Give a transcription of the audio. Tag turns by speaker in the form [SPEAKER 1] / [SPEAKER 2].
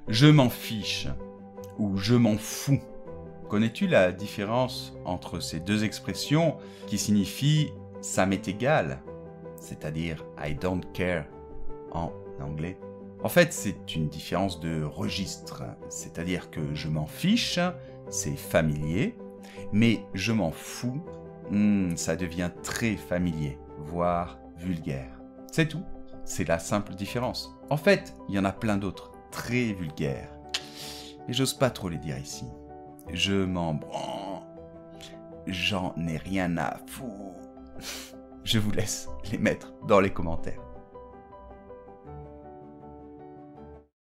[SPEAKER 1] Je m'en fiche ou je m'en fous. Connais-tu la différence entre ces deux expressions qui signifient ça m'est égal, c'est-à-dire I don't care en anglais? En fait, c'est une différence de registre, c'est-à-dire que je m'en fiche, c'est familier, mais je m'en fous, ça devient très familier, voire vulgaire. C'est tout, c'est la simple différence. En fait, il y en a plein d'autres, très vulgaires, et j'ose pas trop les dire ici. Je m'en branle, j'en ai rien à foutre. Je vous laisse les mettre dans les commentaires.